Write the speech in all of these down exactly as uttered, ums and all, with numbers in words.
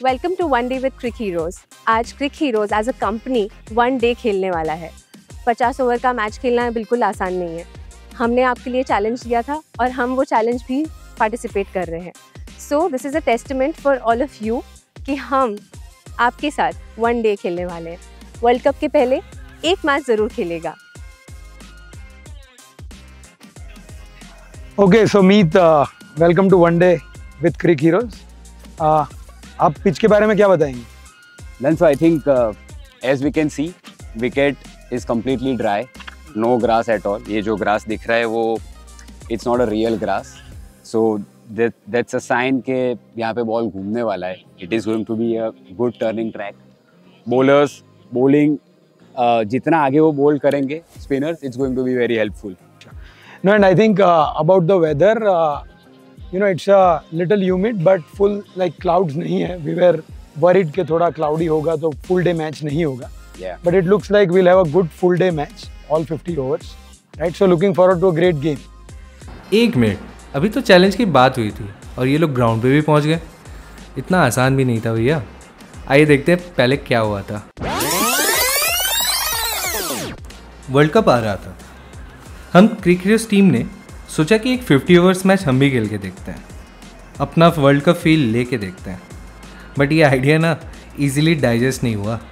Welcome to one day with Crick Heroes. आज Crick Heroes as a company one day खेलने वाला है। पचास ओवर का मैच खेलना बिल्कुल आसान नहीं है। हमने आपके लिए चैलेंज दिया था और हम वो चैलेंज भी पार्टिसिपेट कर रहे हैं। So this is a testament for all of you कि हम आपके साथ वन डे खेलने वाले हैं। वर्ल्ड कप के पहले एक मैच ज़रूर खेलेगा। Okay so Meet, welcome to one day with Crick Heroes. आप पिच के बारे में क्या बताएंगे? Then so I think uh, as we can see, wicket is completely dry, no grass at all. ये जो grass दिख रहा है वो it's not a real grass. So that that's a sign कि यहाँ पे बॉल घूमने वाला है. It is going to be a good turning track. Bowlers bowling uh, जितना आगे वो bowl करेंगे spinners, it's going to be very helpful. No, and I think uh, about the weather, uh, you know, it's a little humid but full like clouds नहीं है. We were worried कि थोड़ा cloudy होगा तो full day match नहीं होगा. Yeah. But it looks like we'll have a good full day match, all fifty overs, right? So looking forward to a great game. एक minute, अभी तो challenge की बात हुई थी और ये लोग ग्राउंड पे भी पहुंच गए। इतना आसान भी नहीं था भैया। आइए देखते हैं पहले क्या हुआ था। वर्ल्ड कप आ रहा था। हम क्रिक हीरोज टीम ने सोचा कि एक फिफ्टी ओवर्स मैच हम भी खेल के देखते हैं, अपना वर्ल्ड कप फील लेके देखते हैं। बट ये आइडिया ना इजीली डाइजेस्ट नहीं हुआ।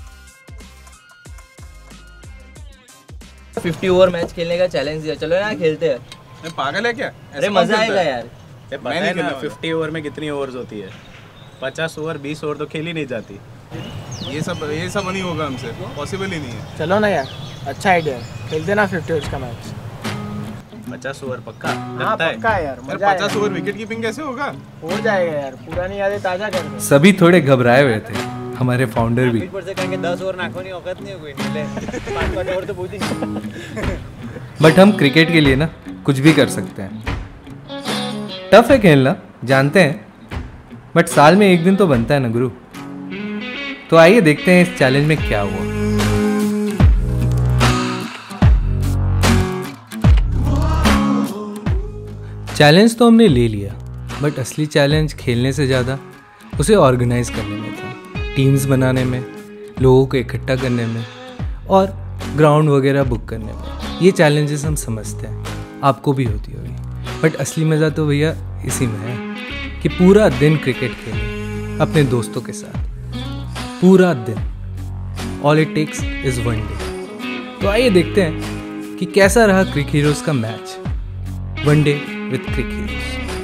फिफ्टी ओवर मैच खेलने का चैलेंज दिया, चलो यार खेलते हैं। मैं पागल है क्या? अरे मजा आएगा यार। पता है ना फिफ्टी ओवर में कितनी ओवर्स होती है? पचास ओवर बीस ओवर तो खेली नहीं जाती। ये सब ये सब नहीं होगा हमसे, पॉसिबल ही नहीं है। चलो ना यार, अच्छा आइडिया है, खेलते ना फिफ्टी ओवर्स का मैच। पचास ओवर पक्का? हाँ पक्का है यार, मजा पचास ओवर विकेट कीपिंग कैसे होगा? हो जाएगा यार, पुरानी यादें ताजा कर दो। सभी थोड़े घबराए हुए थे, हमारे फाउंडर भी। ऊपर से कहेंगे दस ओवर नाखून औकात नहीं है कोई नीले पाँच पाँच ओवर तो बहुत ही। बट हम क्रिकेट के लिए ना कुछ भी कर सकते हैं। टफ है खेलना, जानते हैं, बट साल में एक दिन तो बनता है ना गुरु। तो आइए देखते हैं इस चैलेंज में क्या हुआ। चैलेंज तो हमने ले लिया, बट असली चैलेंज खेलने से ज़्यादा उसे ऑर्गेनाइज करने में था। टीम्स बनाने में, लोगों को इकट्ठा करने में और ग्राउंड वगैरह बुक करने में। ये चैलेंजेस हम समझते हैं, आपको भी होती होगी, बट असली मज़ा तो भैया इसी में है कि पूरा दिन क्रिकेट खेलें अपने दोस्तों के साथ, पूरा दिन। All it takes is one day. तो आइए देखते हैं कि कैसा रहा क्रिक हीरोज़ का match. One day with Crick Heroes.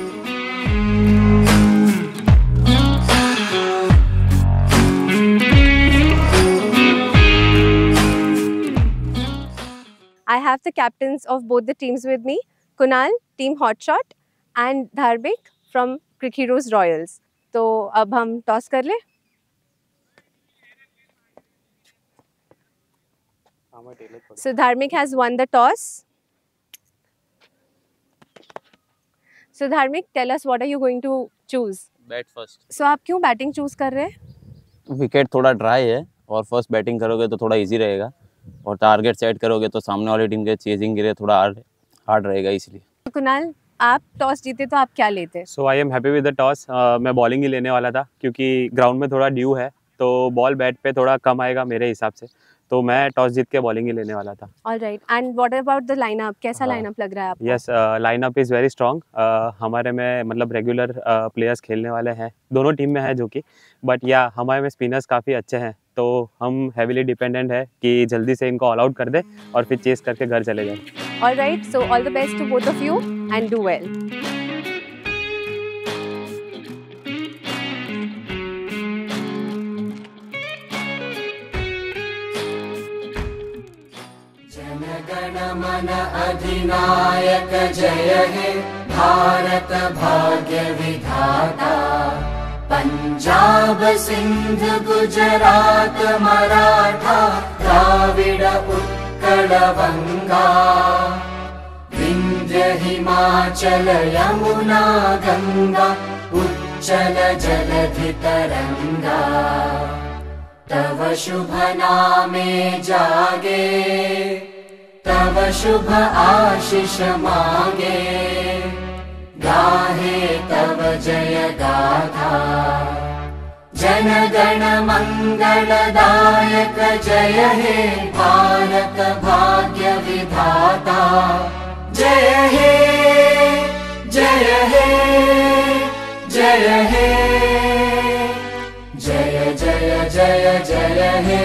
I have the captains of both the teams with me, Kunal, team Hotshot, and Dharbik from Crick Heroes Royals. तो अब हम टॉस कर ले। So Dharmik has won the toss. So Dharmik, tell us what are you going to choose? Bat first. So आप क्यों batting choose कर रहे हैं? विकेट थोड़ा ड्राई है और फर्स्ट बैटिंग करोगे तो थोड़ा इजी रहेगा और टारगेट सेट करोगे तो सामने वाली टीम के चेजिंग के लिए थोड़ा हार्ड हार्ड रहेगा इसलिए। कुणाल, आप टॉस जीते तो आप क्या लेते? So I am happy with the toss. मैं बॉलिंग ही लेने वाला था क्योंकि ग्राउंड में थोड़ा ड्यू है तो बॉल बैट पे थोड़ा कम आएगा मेरे हिसाब से, तो मैं टॉस जीत के बॉलिंग ही लेने वाला था। All right. And what about the lineup? कैसा लाइनअप लग रहा है आपको? Yes, lineup is very strong. हमारे में मतलब रेगुलर प्लेयर्स खेलने वाले हैं, दोनों टीम में है जो कि, बट या हमारे में स्पिनर्स काफ़ी अच्छे हैं, तो हम हैवीली डिपेंडेंट है कि जल्दी से इनको ऑल आउट कर दे और फिर चेस करके घर चले जाए। All right. So all the best to both of you and do well. मन अधिनायक जय हे भारत भाग्य विधाता। पंजाब सिंध गुजरात मराठा द्राविड़ उत्कल बंगा। विंध्य हिमाचल यमुना गंगा उच्चल जलधि तरंगा। तव शुभ नामे जागे, तव शुभ आशीष मांगे। गाहे तव जय गाथा, जनगण मंगलदायक जय हे भारत भाग्य विधाता जय हे जय हे जय हे जय जय जय जय हे।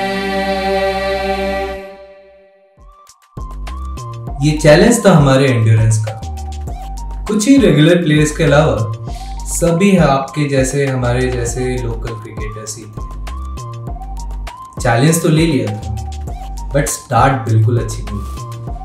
ये चैलेंज था हमारे एंड्योरेंस का। कुछ ही रेगुलर प्लेयर्स के अलावा सभी आपके जैसे हमारे जैसे लोकल क्रिकेटर्स ही थे। चैलेंज तो ले लिया था बट स्टार्ट बिल्कुल अच्छी नहीं थी।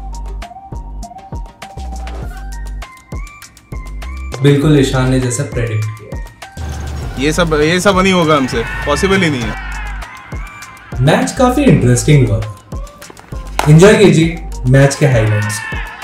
बिल्कुल ईशान ने जैसा प्रेडिक्ट किया। ये सब ये सब नहीं होगा हमसे, पॉसिबल ही नहीं है। मैच काफी इंटरेस्टिंग हुआ। एंजॉय कीजिए मैच के हाइलाइट्स।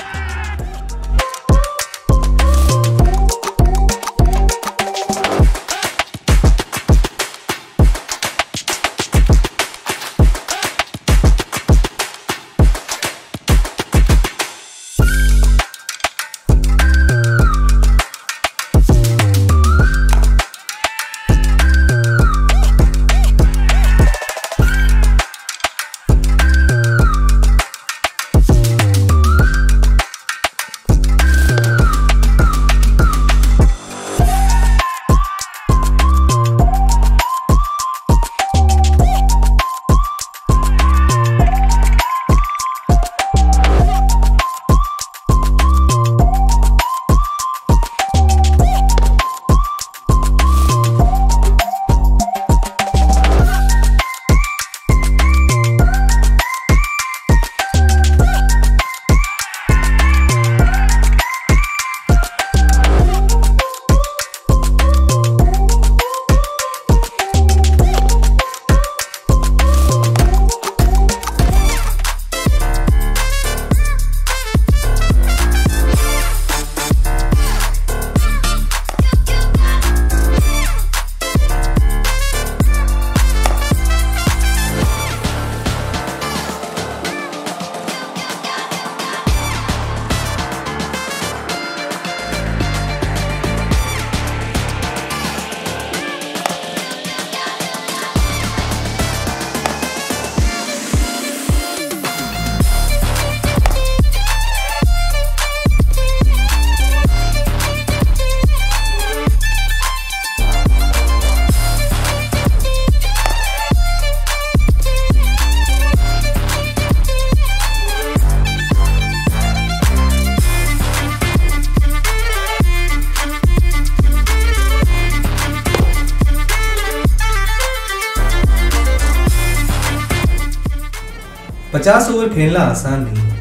पचास ओवर खेलना आसान नहीं है,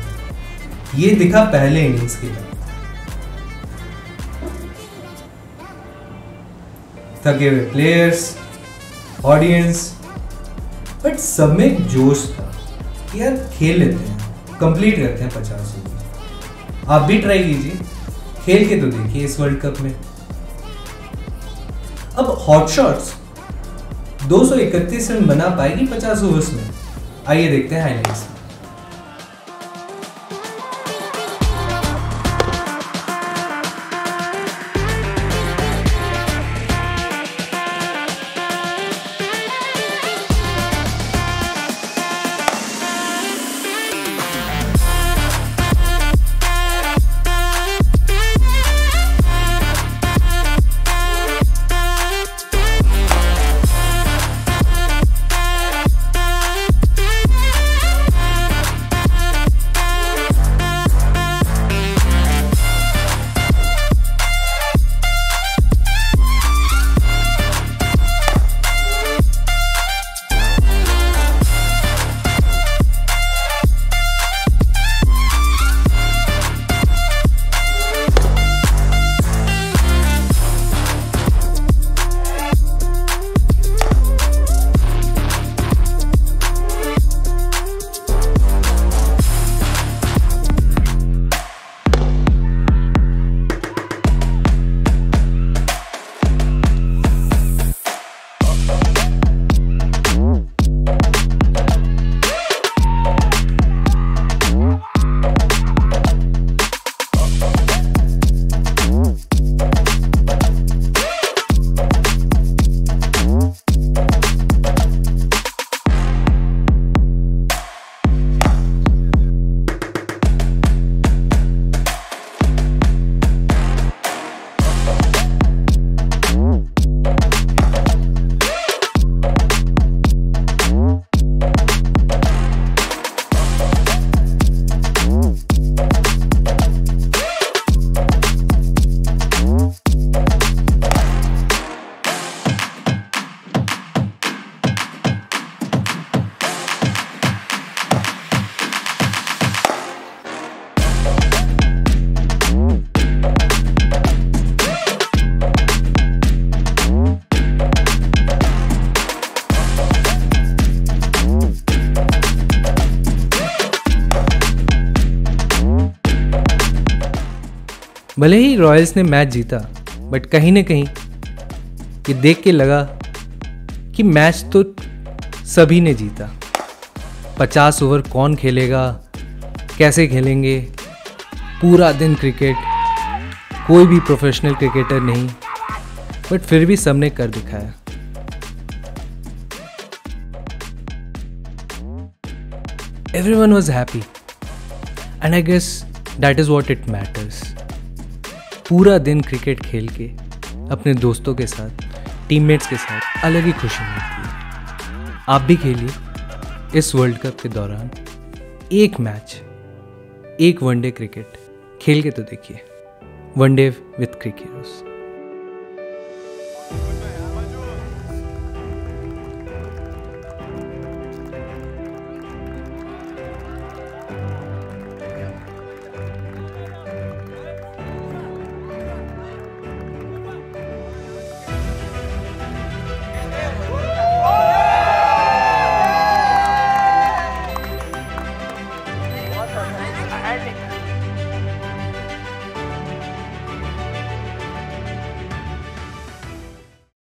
ये दिखा पहले इनिंग्स के बाद। थके हुए प्लेयर्स, ऑडियंस, बट सब में एक जोश था कि यार खेल लेते हैं, कंप्लीट करते हैं पचास ओवर। आप भी ट्राई कीजिए, खेल के तो देखिए इस वर्ल्ड कप में। अब हॉट शॉट्स दो सौ इकतीस रन बना पाएगी पचास ओवर्स में? आइए देखते हैं हाइलाइट्स। भले ही रॉयल्स ने मैच जीता, बट कहीं ना कहीं ये देख के लगा कि मैच तो सभी ने जीता। पचास ओवर कौन खेलेगा, कैसे खेलेंगे, पूरा दिन क्रिकेट, कोई भी प्रोफेशनल क्रिकेटर नहीं, बट फिर भी सबने कर दिखाया। Everyone was happy and I guess that is what it matters. पूरा दिन क्रिकेट खेल के अपने दोस्तों के साथ, टीममेट्स के साथ अलग ही खुशी मिलती है। आप भी खेलिए इस वर्ल्ड कप के दौरान एक मैच, एक वनडे क्रिकेट खेल के तो देखिए। One day with Crick Heroes. Handling.